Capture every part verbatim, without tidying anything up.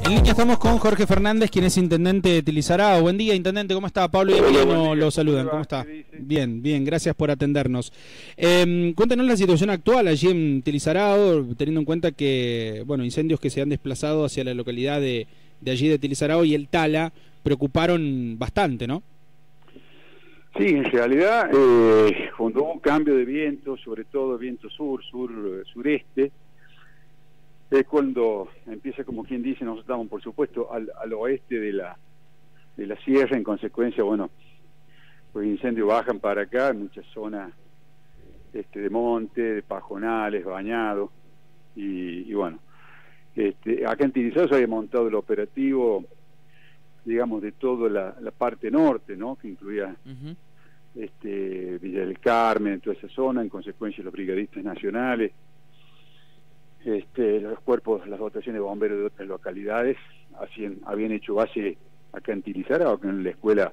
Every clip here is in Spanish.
En línea estamos con Jorge Fernández, quien es intendente de Tilizarao. Buen día, intendente, ¿cómo está? Pablo y Emiliano lo saludan. ¿Cómo está? Bien, bien, gracias por atendernos. Eh, cuéntanos la situación actual allí en Tilizarao, teniendo en cuenta que, bueno, incendios que se han desplazado hacia la localidad de, de allí de Tilizarao y el Tala preocuparon bastante, ¿no? Sí, en realidad, eh, cuando hubo un cambio de viento, sobre todo viento sur, sur, sureste, es cuando empieza, como quien dice, nosotros estamos, por supuesto, al, al oeste de la de la sierra. En consecuencia, bueno, los incendios bajan para acá, en muchas zonas este, de monte, de pajonales, bañados, y, y bueno, este, acá en Tilizarao se había montado el operativo, digamos, de toda la, la parte norte, ¿no?, que incluía uh-huh. este, Villa del Carmen, toda esa zona. En consecuencia, los brigadistas nacionales, Este, los cuerpos, las dotaciones de bomberos de otras localidades hacían, habían hecho base acá en Tilizarao, en la escuela,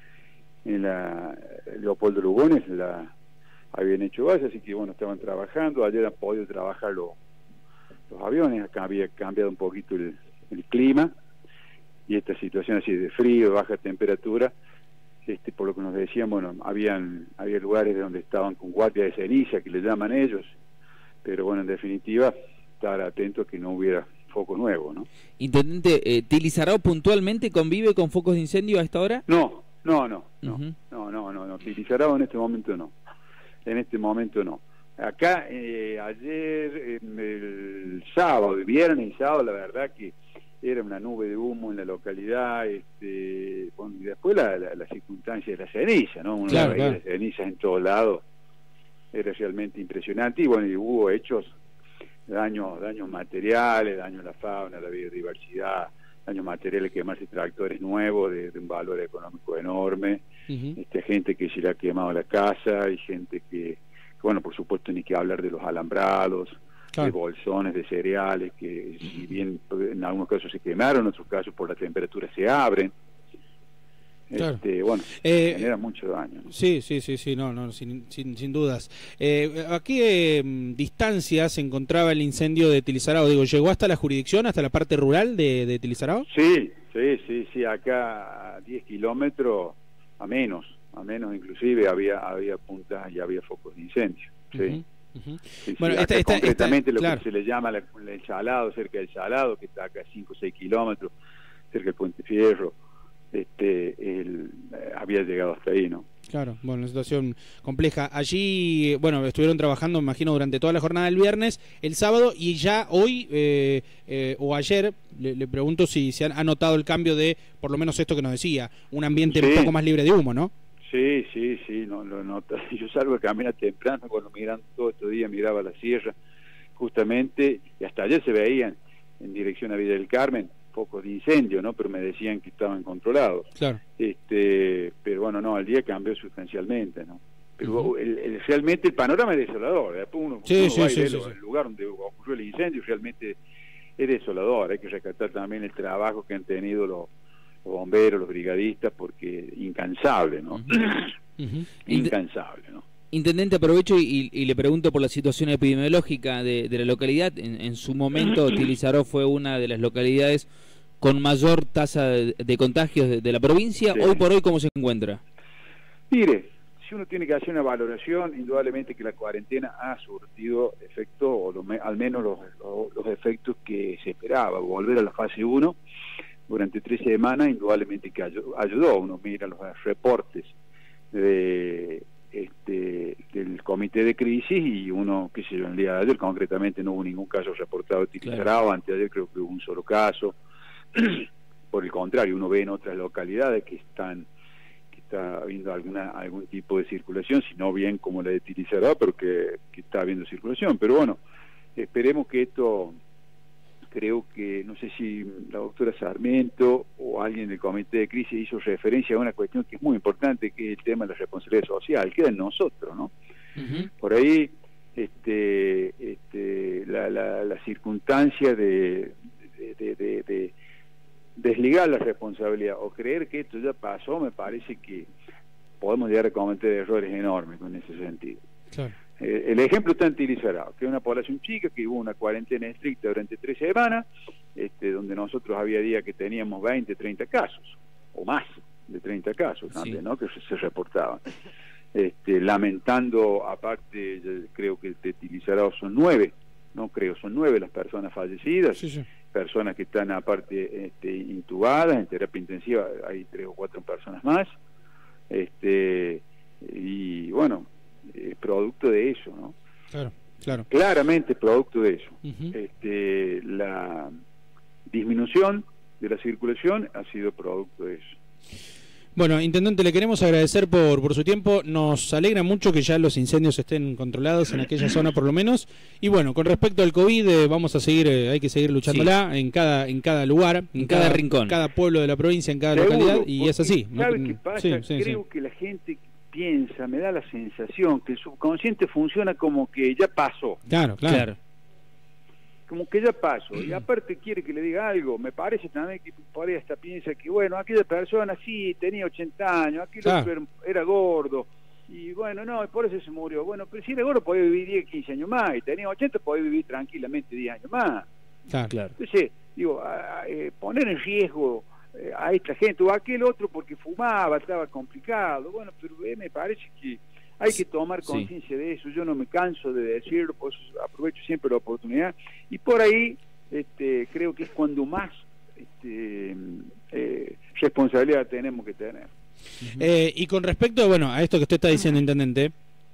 en la Leopoldo Lugones, la habían hecho base, así que bueno, estaban trabajando. Ayer han podido trabajar lo, los aviones. Acá había cambiado un poquito el, el clima, y esta situación así de frío, baja temperatura, este, por lo que nos decían, bueno, habían, había lugares donde estaban con guardia de ceniza, que le llaman ellos. Pero bueno, en definitiva, estar atento a que no hubiera foco nuevo, ¿no? Intendente, eh, ¿Tilizarao puntualmente convive con focos de incendio a esta hora? No, no, no, no, uh-huh. no, no, no, no, Tilizarao en este momento no, en este momento no. Acá, eh, ayer, en el sábado, el viernes y sábado, la verdad que era una nube de humo en la localidad, este, bueno, y después la, la, la circunstancia de la ceniza, ¿no? Una claro, veía claro. las cenizas en todos lados. Era realmente impresionante, y bueno, y hubo hechos, daños, daños materiales, daños a la fauna, a la biodiversidad, daños materiales, quemarse tractores nuevos de, de un valor económico enorme, uh-huh. este, gente que se le ha quemado la casa, y gente que, que, bueno, por supuesto, ni que hablar de los alambrados, claro. de bolsones de cereales, que si bien en algunos casos se quemaron, en otros casos por la temperatura se abren. Claro. Este, bueno, eh, genera mucho daño, ¿no? Sí, sí, sí, sí, no, no, sin, sin, sin dudas. Eh, ¿A qué eh, distancia se encontraba el incendio de Tilizarao? Digo, ¿llegó hasta la jurisdicción, hasta la parte rural de, de Tilizarao? Sí, sí, sí, sí, acá a diez kilómetros, a menos, a menos inclusive, había había puntas y había focos de incendio, sí. Uh-huh. Uh-huh. Sí, bueno, sí, esta, acá esta, concretamente esta, lo claro. que se le llama la, el Salado, cerca del Salado, que está acá a cinco o seis kilómetros, cerca del Puente Fierro. Este, él eh, había llegado hasta ahí, ¿no? Claro, bueno, una situación compleja. Allí, bueno, estuvieron trabajando, me imagino, durante toda la jornada del viernes, el sábado, y ya hoy eh, eh, o ayer, le, le pregunto si se ha notado el cambio de, por lo menos esto que nos decía, un ambiente sí. un poco más libre de humo, ¿no? Sí, sí, sí, no, lo noto. Yo salgo a caminar temprano, cuando miran todo estos días, miraba la sierra, justamente, y hasta ayer se veían en dirección a Villa del Carmen focos de incendio, ¿no? Pero me decían que estaban controlados. Claro. Este, pero bueno, no, el día cambió sustancialmente, ¿no? Pero uh-huh. el, el, realmente el panorama es desolador. Después uno, sí, uno sí, va y sí, ve sí, lo, sí. el lugar donde ocurrió el incendio, realmente es desolador. Hay que rescatar también el trabajo que han tenido los, los bomberos, los brigadistas, porque incansable, ¿no? Uh-huh. Uh-huh. Incansable, ¿no? Intendente, aprovecho y, y le pregunto por la situación epidemiológica de, de la localidad. En, en su momento, Tilizarao fue una de las localidades con mayor tasa de, de contagios de, de la provincia. Sí. Hoy por hoy, ¿cómo se encuentra? Mire, si uno tiene que hacer una valoración, indudablemente que la cuarentena ha surtido efecto, o lo, al menos los, los, los efectos que se esperaba. Volver a la fase uno durante tres semanas, indudablemente que ayudó. Uno mira los reportes de este del comité de crisis, y uno, qué sé yo, el día de ayer concretamente no hubo ningún caso reportado de Tilizarao, claro. Anteayer creo que hubo un solo caso. Por el contrario, uno ve en otras localidades que están que está habiendo alguna algún tipo de circulación, si no bien como la de Tilizarao, pero que, que está habiendo circulación. Pero bueno, esperemos que esto, creo que, no sé si la doctora Sarmiento o alguien del comité de crisis hizo referencia a una cuestión que es muy importante, que es el tema de la responsabilidad social, queda en nosotros, ¿no? Uh-huh. Por ahí, este, este, la, la, la circunstancia de, de, de, de, de desligar la responsabilidad o creer que esto ya pasó, me parece que podemos llegar a cometer errores enormes en ese sentido. Claro. eh, el ejemplo está en Tilizarao, que es una población chica, que hubo una cuarentena estricta durante tres semanas, este, donde nosotros había días que teníamos veinte, treinta casos, o más de treinta casos también, sí, ¿no? Que se, se reportaban. Este, lamentando, aparte, creo que de Tilizarao son nueve, no creo, son nueve las personas fallecidas, sí, sí. Personas que están aparte este, intubadas, en terapia intensiva hay tres o cuatro personas más, este, y bueno, es producto de eso, ¿no? Claro, claro. Claramente es producto de eso. Uh-huh. Este, la disminución de la circulación ha sido producto de eso. Bueno, intendente, le queremos agradecer por, por su tiempo. Nos alegra mucho que ya los incendios estén controlados en aquella zona por lo menos. Y bueno, con respecto al COVID, eh, vamos a seguir, eh, hay que seguir luchándola, sí, en cada en cada lugar, en, en cada, cada rincón, en cada pueblo de la provincia, en cada Seguro, localidad, y es así. ¿Sabe no, qué pasa? Sí, sí, Creo sí. que la gente piensa, me da la sensación que el subconsciente funciona como que ya pasó. Claro, claro. claro. Como que ya pasó, y aparte quiere que le diga algo. Me parece también que por ahí hasta piensa que, bueno, aquella persona sí tenía ochenta años, aquel claro. otro era, era gordo, y bueno, no, por eso se murió. Bueno, pero si era gordo podía vivir diez, quince años más, y tenía ochenta podía vivir tranquilamente diez años más. Claro, claro. Entonces, digo, a, a, eh, poner en riesgo eh, a esta gente o a aquel otro porque fumaba, estaba complicado. Bueno, pero eh, me parece que hay que tomar conciencia, sí, de eso. Yo no me canso de decirlo, pues aprovecho siempre la oportunidad, y por ahí este, creo que es cuando más este, eh, responsabilidad tenemos que tener. Uh-huh. eh, y con respecto, bueno, a esto que usted está diciendo, intendente,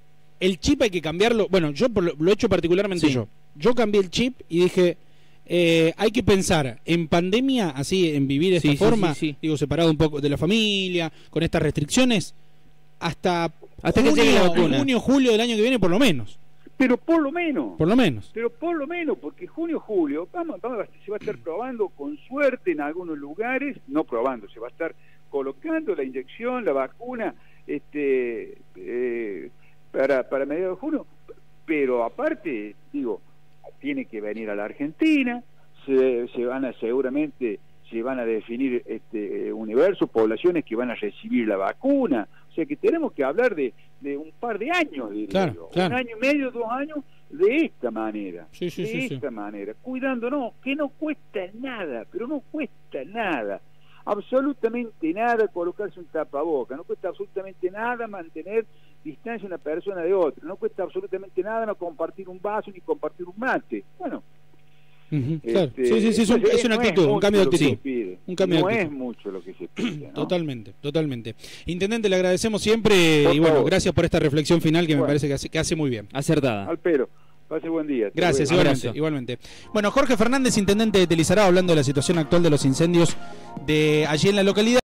el chip hay que cambiarlo. Bueno, yo por lo, lo he hecho particularmente, sí, yo. Yo cambié el chip y dije, eh, hay que pensar en pandemia, así, en vivir de esta sí, forma, sí, sí, sí. digo, separado un poco de la familia, con estas restricciones, hasta... Hasta junio, que llegue la vacuna. Junio, julio del año que viene, por lo menos. Pero por lo menos. Por lo menos. Pero por lo menos, porque junio, julio, vamos, vamos, se va a estar probando con suerte en algunos lugares, no probando, se va a estar colocando la inyección, la vacuna, este, eh, para, para mediados de junio. Pero aparte, digo, tiene que venir a la Argentina, se, se van a seguramente, se van a definir este universo, poblaciones que van a recibir la vacuna. O sea que tenemos que hablar de, de un par de años, diría claro, yo. Claro. Un año y medio, dos años, de esta manera. Sí, sí, de sí, esta sí. manera. Cuidándonos, que no cuesta nada, pero no cuesta nada. Absolutamente nada colocarse un tapaboca. No cuesta absolutamente nada mantener distancia una persona de otra. No cuesta absolutamente nada no compartir un vaso ni compartir un mate. Bueno. Uh-huh, claro. Este, sí, sí, sí, es, un, es una actitud, un cambio de actitud. Un cambio no de actitud. Es mucho lo que se pide, ¿no? Totalmente, totalmente. Intendente, le agradecemos siempre por y bueno, favor. Gracias por esta reflexión final que bueno. me parece que hace, que hace muy bien. Acertada. Alpero, pase buen día. Gracias, igualmente, igualmente. Bueno, Jorge Fernández, intendente de Tilizarao, hablando de la situación actual de los incendios de allí en la localidad.